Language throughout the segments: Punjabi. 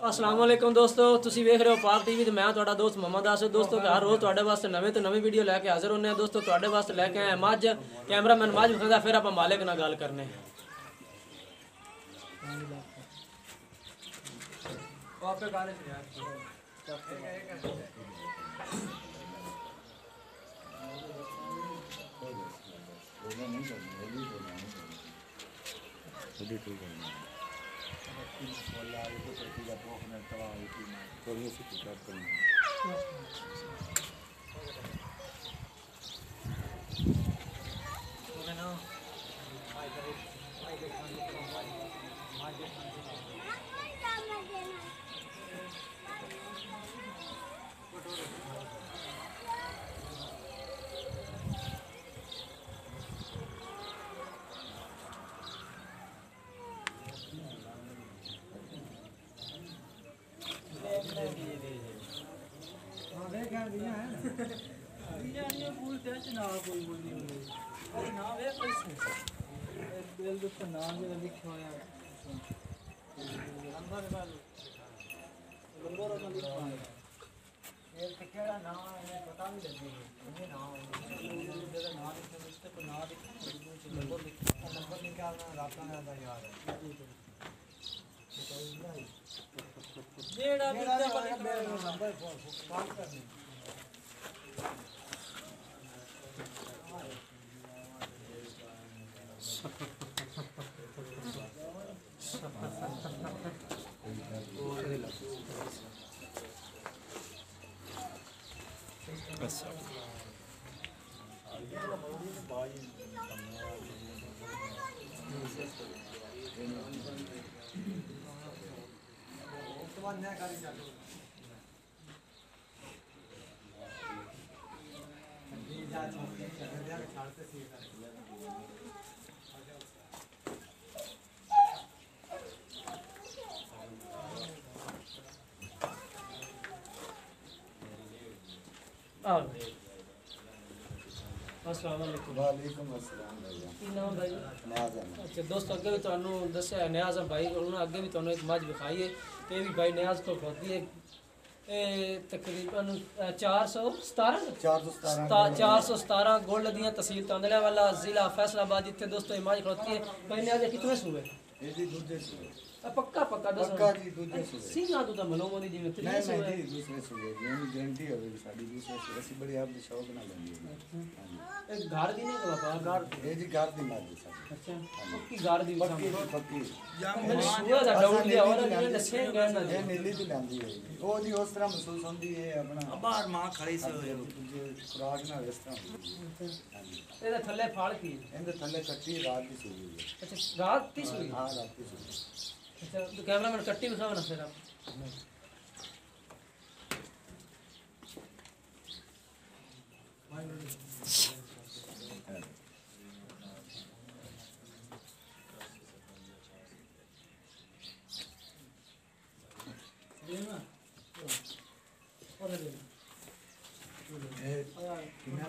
अस्सलाम वालेकुम दोस्तों, तुसी वेख रहे हो पाक टीवी ते मैं तुहाडा दोस्त मोहम्मद आसिफ। दोस्तों हर रोज़ तुहाडे वास्ते नवें तो नवीं वीडियो लैके हाजिर होने दोस्तों। तुहाडे वास्ते लैके आए मझ, कैमरामैन मझ विखांदा, फिर आप मालिक नाल गल करने। अस्सलाम वालेकुम। वालेकुम अस्सलाम भैया। की नाम भाई? नियाज़ अहमद। अच्छा दोस्तों, अगे भी तुहानू दस्या नियाज़ भाई, उन्होंने अगे भी तुहानू एक मझ विखाई है। ये भी भाई नियाज़ को खोती है तकरीबन 417 गोल्ड दियाँ, तहसील तांदला वाला, जिला फैसलाबाद। जितने दोस्तों ये मझ खोती है भाई नियाज़ कितने सूबे? जी दूसरे सूबे। पक्का पक्का दस पक्का जी दूसरे सूबे। सीना तो मलो मोदी जी में नहीं नहीं जी दूसरे सूबे जी हमें गारंटी है साडी दूसरे सूबे ਅਸੀਂ ਬੜੀ ਆਪ ਦੀ ਸ਼ੌਕ ਨਾਲ ਲੈਂਦੀ ਹਾਂ। एक घर दी नहीं बाबा घर ਇਹ ਜੀ ਘਰ ਦੀ ਮਾਜੀ ਸਾਡੀ। अच्छा पक्की घर दी ਪੱਕੀ ਪੱਕੀ। मैंने सुबह दा डाउन दिया और मैंने दसे गए ना ਇਹ ਨੀਲੀ ਦੀ ਲੈਂਦੀ ਹੈ ਜੀ। ਉਹ ਜੀ ਉਸ ਤਰ੍ਹਾਂ ਮਹਿਸੂਸ ਹੁੰਦੀ ਹੈ ਆਪਣਾ ਬਾਹਰ ਮਾਂ ਖੜੀ ਸੀ ਖੁਰਾਕ ਨਾਲ ਇਸ ਤਰ੍ਹਾਂ ਹੁੰਦੀ ਹੈ। ਇਹਦੇ ਥੱਲੇ ਫਾੜ ਕੀ ਇਹਦੇ ਥੱਲੇ ਕੱਟੀ ਰਾਤ ਦੀ ਸੂਈ ਹੈ। अच्छा रात की सुई ਹਾਂ ਰਾਤ ਦੀ ਸੂਈ। अच्छा तो कैमरामैन कट्टी भी खाओ ना फिर आप देना और देना ਇਹ ਕਿੰਨਾ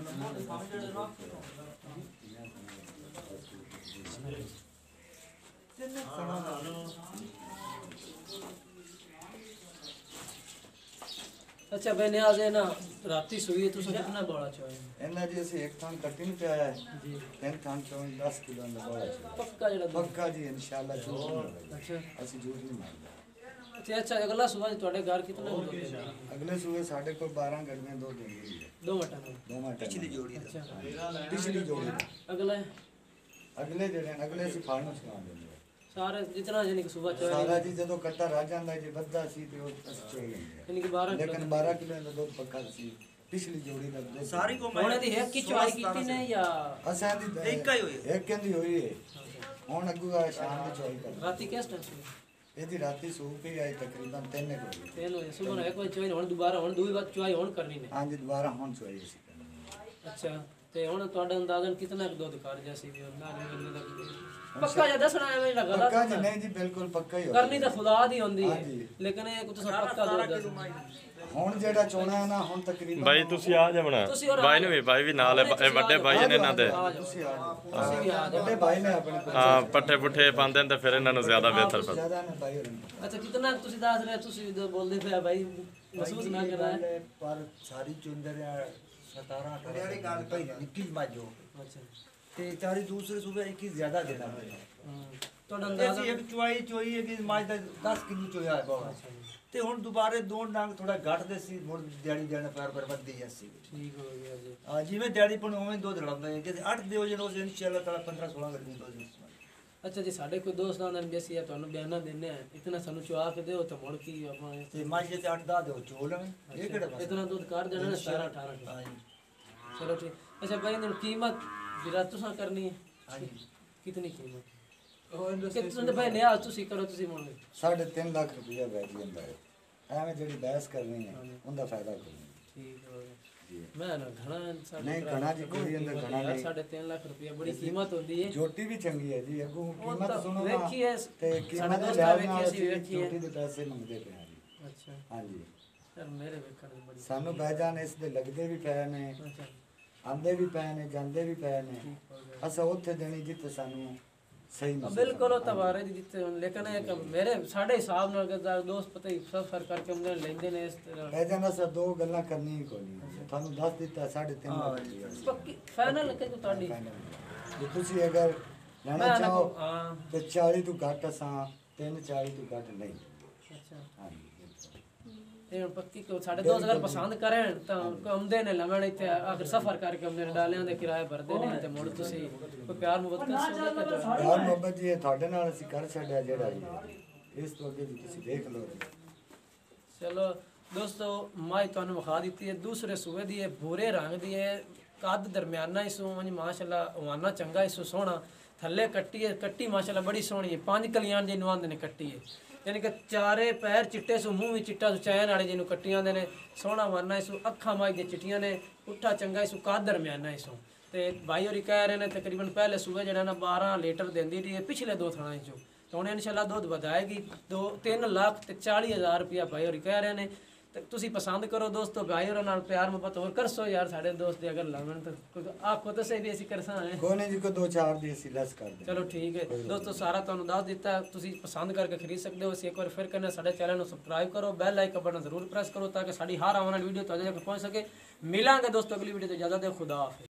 अच्छा भाई नियाज़ है ना राती सुई तो कितना बड़ा चाहिए ਇਹਨਾਂ ਜੀ ਅਸੀਂ ਇੱਕ ਥਾਂ ਕੱਟੀ ਨੂੰ ਪਿਆਇਆ ਹੈ जी ਤਿੰਨ ਥਾਂ ਚੋਂ 10 ਕਿਲੋ ਦਾ ਬੋਲਾ ਹੈ पक्का जरा ਪੱਕਾ ਜੀ ਇਨਸ਼ਾਅੱਲਾ ਝੂਠ ਨਹੀਂ ਮਾਰਦੇ अच्छा ਅਸੀਂ ਝੂਠ ਨਹੀਂ ਮਾਰਦੇ अच्छा अच्छा अगला सुबह थोड़े घर कितना होते हैं ਅਗਲੇ ਸੂਏ ਸਾਡੇ ਕੋਲ 12 ਗੱਡੀਆਂ ਦੋ ਦਿੰਦੀ ਹੈ 2 मटन ਦੋਵਾਂ ਪਿਛਲੀ ਜੋੜੀ अच्छा ਪਿਛਲੀ ਜੋੜੀ अगला ਅਗਲੇ ਜਿਹੜੇ ਨੇ, ਅਗਲੇ ਅਸੀਂ ਫਾੜ ਨੂੰ ਸੁਣਾ ਦਿੰਦੇ ਹਾਂ। सारे जितना यानी कि सुबह ਸਾਰਾ चाहिए ਜੀ ਜਦੋਂ ਕੱਟਾ ਰਹਿ ਜਾਂਦਾ ਜੇ ਵੱਧਾ ਸੀ ਤੇ ਉਹ ਅਸੀਂ ਚੋਈ ਲੈਂਦੇ यानी कि 12 ਹਾਂ। ਲੇਕਿਨ 12 ਕਿਲੋ ਦਾ ਦੁੱਧ ਪੱਕਾ ਸੀ ਪਿਛਲੀ ਜੋੜੀ ਦਾ ਦੁੱਧ ਸਾਰੀ ਕੋ होने दी है कि चॉइस की ने या ਅਸਾਂ ਦੀ ਇੱਕ ਹੀ ਹੋਈ ਹੈ। ਇੱਕ ਕਹਿੰਦੀ ਹੋਈ ਹੈ ਹੁਣ ਅੱਗੂ ਆ ਸ਼ਾਮ ਦੀ ਚੋਈ ਕਰ राती किस टाइम से ਇਹਦੀ ਰਾਤੀ ਸੂਪ ਹੀ ਆਈ ਤਕਰੀਬਨ 3 ਵਜੇ 3 बजे सुबह एक बजे चाहिए हुन दोबारा हुन दूई बार चॉइस हुन करनी ने ਹਾਂਜੀ ਦੁਬਾਰਾ ਹੁਣ ਚੋਈ ਅਸੀਂ ਕਰਨੀ अच्छा ਤੇ ਹੁਣ ਤੁਹਾਡੇ ਅੰਦਾਜ਼ਨ ਕਿੰਨਾ ਕੁ ਦੁੱਧ ਕਰ ਜਾ ਸੀ ਵੀ ਉਹਨਾਂ ਨੇ ਕਿੰਨੇ ਦਾ ਪੱਕਾ ਜਿਹਾ ਦੱਸਣਾ ਐਵੇਂ ਨਾ ਗਲਤ ਪੱਕਾ ਜੀ ਨਹੀਂ ਜੀ ਬਿਲਕੁਲ ਪੱਕਾ ਹੀ ਹੋ ਕਰਨੀ ਤਾਂ ਖੁਦਾ ਦੀ ਹੁੰਦੀ ਹੈ ਲੇਕਿਨ ਇਹ ਤੁਸੀਂ ਪੱਕਾ ਦੁੱਧ ਦੱਸੋ ਹੁਣ ਜਿਹੜਾ ਚੋਣਾ ਹੈ ਨਾ ਹੁਣ ਤਕਰੀਬਨ ਬਾਈ ਤੁਸੀਂ ਆ ਜਾਵਣਾ ਬਾਈ ਨੂੰ ਵੀ ਬਾਈ ਵੀ ਨਾਲ ਹੈ, ਇਹ ਵੱਡੇ ਬਾਈ ਨੇ ਇਹਨਾਂ ਦੇ ਤੁਸੀਂ ਆ ਜਾਓ ਤੁਸੀਂ ਵੀ ਆ ਜਾਓ ਵੱਡੇ ਭਾਈ ਨੇ ਆਪਣੇ ਕੋਲ ਹਾਂ ਪੱਠੇ ਪੁੱਠੇ ਪਾਉਂਦੇ ਨੇ ਤੇ ਫਿਰ ਇਹਨਾਂ ਨੂੰ ਜ਼ਿਆਦਾ ਬਿਹਤਰ ਪਤਾ ਜ਼ਿਆਦਾ ਨੇ ਭਾਈ ਹੋਰਾਂ ਨੂੰ। ਅੱਛਾ ਕਿਤਨਾ ਕੁ ਤੁਸੀਂ ਦੱਸ ਰਹੇ ਤੁਸੀਂ ਜਦੋਂ ਬੋਲਦੇ ਪਿਆ ਭਾਈ ਮਹਿਸੂਸ ਨਾ ਕਰ ਰਹਾ ਹੈ ਪਰ ਸਾਰੀ ਚੁੰਦਰ 17 18 ਭਾਈ ਨਿੱਕੀ ਮਾਜੋ ਅੱਛਾ ਤੇ ਚਾਰੀ ਦੂਸਰੇ ਸੂਬੇ 21 ਜ਼ਿਆਦਾ ਦੇਣਾ ਤੁਹਾਡਾ ਅੰਦਾਜ਼ਾ ਅਸੀਂ ਇੱਕ ਚੋਈ ਹੈ ਕਿ ਮਾਜ ਦਾ 10 ਕਿਲੋ ਚੋਇਆ ਹੈ ਬਾਬਾ ਤੇ ਹੁਣ ਦੁਬਾਰੇ ਦੋ ਡੰਗ ਥੋੜਾ ਘੱਟ ਦੇ ਸੀ ਮੁੜ ਦਿਹਾੜੀ ਦੇਣਾ ਪੈਰ ਪਰ ਵੱਧਦੀ ਜਾਂਦੀ ਠੀਕ ਹੋ ਗਿਆ ਜੀ ਜਿਵੇਂ ਦਿਹਾੜੀ ਪਣ ਉਵੇਂ ਦੁੱਧ ਲੜਾਉਂਦਾ ਹੈ ਕਿ 8 ਦਿਓ ਜਨ ਉਸ ਇਨਸ਼ਾਅੱਲਾ ਤਾਲਾ 15 16 ਗਰਮੀ ਦੁੱਧ ਅੱਛਾ ਜੀ ਸਾਡੇ ਕੋਈ ਦੋਸਤ ਆਉਂਦੇ ਨੇ ਵੀ ਅਸੀਂ ਇਹ ਤੁਹਾਨੂੰ ਬਿਆਨਾ ਦਿੰਦੇ ਆ ਇਤਨਾ ਸਾਨੂੰ ਚੁਆ ਕੇ ਦਿਓ ਤਾਂ ਮੁੜ ਕੀ ਆਪਾਂ ਤੇ ਮਾਜ ਤੇ 8 10 ਦਿਓ ਚੋਲ ਇਹ ਕਿਹੜਾ ਬਸ ਇਤਨਾ ਦੁੱਧ ਕਰ ਦੇਣਾ ਨਾ 17 18 ਕਿਲੋ ਚਲੋ ਠੀਕ ਅੱਛਾ ਭਾਈ ਇਹਦੀ ਕੀਮਤ ਜਿਹੜਾ ਤੁਸੀਂ ਕਰਨੀ ਹੈ ਹਾਂਜੀ ਕਿਤਨੀ ਕੀਮਤ ਕਿਤਨੇ ਭਾਈ ਲਿਆ ਤੁਸੀਂ ਕਰੋ ਤੁਸੀਂ ਮੰਗੇ 3.5 ਲੱਖ ਰੁਪਇਆ ਬੈਠ ਜਾਂਦਾ ਹੈ ਐਵੇਂ ਜਿਹੜੀ ਬਹਿਸ ਕਰਨੀ ਹੈ ਉਹਦਾ ਫਾਇਦਾ ਕੋਈ ਨਹੀਂ ਠੀਕ ਹੋ ਗਿਆ ਮੈਂ ਨਾ ਘਣਾ ਨਹੀਂ ਘਣਾ ਜੀ ਕੋਈ ਅੰਦਰ ਘਣਾ ਨਹੀਂ 3.5 ਲੱਖ ਰੁਪਇਆ ਬੜੀ ਕੀਮਤ ਹੁੰਦੀ ਹੈ ਜੋਟੀ ਵੀ ਚੰਗੀ ਹੈ ਜੀ ਅੱਗੋਂ ਉਹ ਕੀਮਤ ਤਾਂ ਸੁਣੋ ਨਾ ਵੇਖੀਏ ਤੇ ਸਾਡੇ ਕੀਮਤ ਦੇ ਦੋਸਤਾਂ ਲਿਹਾਜ਼ ਨਾਲ ਵੇਖੀ ਅਸੀਂ ਅਸੀਂ ਵੇਖੀਏ ਜੋਟੀ ਦੇ ਪੈਸੇ ਮੰਗਦੇ ਪਏ ਹਾਂ ਜੀ ਅੱਛਾ ਹਾਂਜੀ ਯਾਰ ਮੇਰੇ ਵੇਖਣ ਦੀ ਬੜੀ ਸਾਨੂੰ ਬਹਿਜਾਨ ਇਸ ਦੇ ਲੱਗਦੇ ਵੀ ਪਏ ਨੇ ਅੱਛਾ ਆਂਦੇ ਵੀ ਪਏ ਨੇ ਜਾਂਦੇ ਵੀ ਪਏ ਨੇ ਠੀਕ ਹੋ ਗਿਆ ਅਸਾਂ ਉੱਥੇ ਦੇਣੀ ਜਿੱਥੇ ਸਾਨੂੰ ਸਹੀ ਮਸਲਾ ਬਿਲਕੁਲ ਉਹ ਤਵਾਰੇ ਦੀ ਦਿੱਤੇ ਹੋਣ ਲੇਕਿਨ ਇਹ ਕਿ ਮੇਰੇ ਸਾਡੇ ਹਿਸਾਬ ਨਾਲ ਕਿ ਦੋਸਤ ਪਤਾ ਹੀ ਸਫਰ ਕਰਕੇ ਉਹਨੇ ਲੈਂਦੇ ਨੇ ਇਸ ਤਰ੍ਹਾਂ ਬਹਿਜਾਨ ਅਸਾਂ ਦੋ ਗੱਲਾਂ ਕਰਨੀ ਹੀ ਕੋਈ ਨਹੀਂ ਤੁਹਾਨੂੰ ਦੱਸ ਦਿੱਤਾ 3.5 ਲੱਖ ਰੁਪਇਆ ਪੱਕੀ ਫਾਈਨਲ ਕਿ ਤੁਹਾਡੀ ਜੇ ਤੁਸੀਂ ਅਗਰ ਲੈਣਾ ਮੈਂ ਨਾ ਚਾਹੋ ਹਾਂ ਤੇ 40 ਤੋਂ ਘੱਟ ਅਸਾਂ 340 ਤੋਂ ਘੱਟ ਨਹੀਂ ਅੱਛਾ ਹਾਂਜੀ ਇਹ ਹੁਣ ਪੱਕੀ ਕੋ ਸਾਡੇ ਦੋਸਤ ਅਗਰ ਪਸੰਦ ਕਰਨ ਤਾਂ ਆਉਂਦੇ ਨੇ ਲਵਣ ਇੱਥੇ ਅਗਰ ਸਫਰ ਕਰਕੇ ਆਉਂਦੇ ਨੇ ਡਾਲਿਆਂ ਦੇ ਕਿਰਾਏ ਭਰਦੇ ਨੇ ਤੇ ਮੁੜ ਤੁਸੀਂ ਕੋਈ ਪਿਆਰ ਮੁਹੱਬਤ ਕਰ ਸਕਦੇ ਹੋ ਯਾਰ ਮੁਹੱਬਤ ਜੀ ਇਹ ਤੁਹਾਡੇ ਨਾਲ ਅਸੀਂ ਕਰ ਛੱਡਿਆ ਜਿਹੜਾ ਜੀ ਇਸ ਤੋਂ ਅੱਗੇ ਜੀ ਤੁਸੀਂ ਦੇਖ ਲਓ ਚਲੋ ਦੋਸਤੋ ਮੈਂ ਤੁਹਾਨੂੰ ਵਿਖਾ ਦਿੱਤੀ ਹੈ ਦੂਸਰੇ ਸੂਏ ਦੀ ਹੈ ਭੂਰੇ ਰੰਗ ਦੀ ਹੈ ਕੱਦ ਦਰਮਿਆਨਾ ਇਸੂ ਮਾਸ਼ਾਅੱਲਾ ਹਵਾਨਾ ਚੰਗਾ ਇਸੂ ਸੋਹਣਾ ਥੱਲੇ ਕੱਟੀ ਹੈ ਕੱਟੀ ਮਾਸ਼ਾਅੱਲਾ ਬੜੀ ਸੋਹਣੀ ਹੈ 5 ਕਲੀਆਂ ਜਿਹਨੂੰ ਆਂਦੇ ਨੇ ਕੱਟੀ ਹੈ ਯਾਨੀ ਕਿ ਚਾਰੇ ਪੈਰ ਚਿੱਟੇ ਸੂ ਮੂੰਹ ਵੀ ਚਿੱਟਾ ਸੂ ਚੈਨ ਵਾਲੇ ਜਿਹਨੂੰ ਕੱਟੀਆਂ ਦੇ ਨੇ ਸੋਹਣਾ ਵਾਨਾ ਇਸੂ ਅੱਖਾਂ ਮਾਈ ਦੇ ਚਿੱਟੀਆਂ ਨੇ ਉੱਠਾ ਚੰਗਾ ਇਸੂ ਕੱਦ ਦਰਮਿਆਨਾ ਇਸੂ ਤੇ ਭਾਈ ਹੋਰੀ ਕਹਿ ਰਹੇ ਨੇ ਤਕਰੀਬਨ ਪਹਿਲੇ ਸੂਏ ਜਿਹੜਾ ਨਾ 12 ਲੀਟਰ ਦਿੰਦੀ ਰਹੀ ਹੈ ਪਿਛਲੇ ਦੋ ਥਾਂ ਚੋਂ ਤਾਂ ਹੁਣ ਇਨਸ਼ਾਅੱਲਾ ਦੁੱਧ ਵਧਾਏਗੀ 3 ਲੱਖ ਤੇ 40,000 ਰੁਪਇਆ ਭਾਈ ਹੋਰੀ ਕਹਿ ਰਹੇ ਨੇ ਤੇ ਤੁਸੀਂ ਪਸੰਦ ਕਰੋ ਦੋਸਤੋ ਭਾਈ ਹੋਰਾਂ ਨਾਲ ਪਿਆਰ ਮੁਹੱਬਤ ਹੋਰ ਕਰਸੋ ਯਾਰ ਸਾਡੇ ਦੋਸਤ ਦੇ ਅਗਰ ਲਾਵਣ ਤਾਂ ਕੋਈ ਆਖੋ ਤਾਂ ਸਹੀ ਵੀ ਅਸੀਂ ਕਰਸਾਂ ਹੈ ਕੋਈ ਨਹੀਂ ਜੀ ਕੋ 2-4 ਦੀ ਅਸੀਂ ਲੈਸ ਕਰ ਦੇ ਚਲੋ ਠੀਕ ਹੈ ਦੋਸਤੋ ਸਾਰਾ ਤੁਹਾਨੂੰ ਦੱਸ ਦਿੱਤਾ ਤੁਸੀਂ ਪਸੰਦ ਕਰਕੇ ਖਰੀਦ ਸਕਦੇ ਹੋ ਅਸੀਂ ਇੱਕ ਵਾਰ ਫਿਰ ਕਰਨਾ ਸਾਡੇ ਚੈਨਲ ਨੂੰ ਸਬਸਕ੍ਰਾਈਬ ਕਰੋ ਬੈਲ ਆਈਕਨ ਬਟਨ ਜ਼ਰੂਰ ਪ੍ਰੈਸ ਕਰੋ ਤਾਂ ਕਿ ਸਾਡੀ ਹਰ ਆਉਣ ਵਾਲੀ ਵੀਡੀਓ ਤੁਹਾਡੇ ਤੱਕ ਪਹੁੰਚ ਸਕੇ ਮਿਲਾਂਗੇ ਦੋਸਤੋ ਅਗਲੀ ਵੀਡੀਓ ਤੇ ਇਜਾਜ਼ਤ ਦਿਓ ਖੁਦਾ ਹਾਫਿਜ਼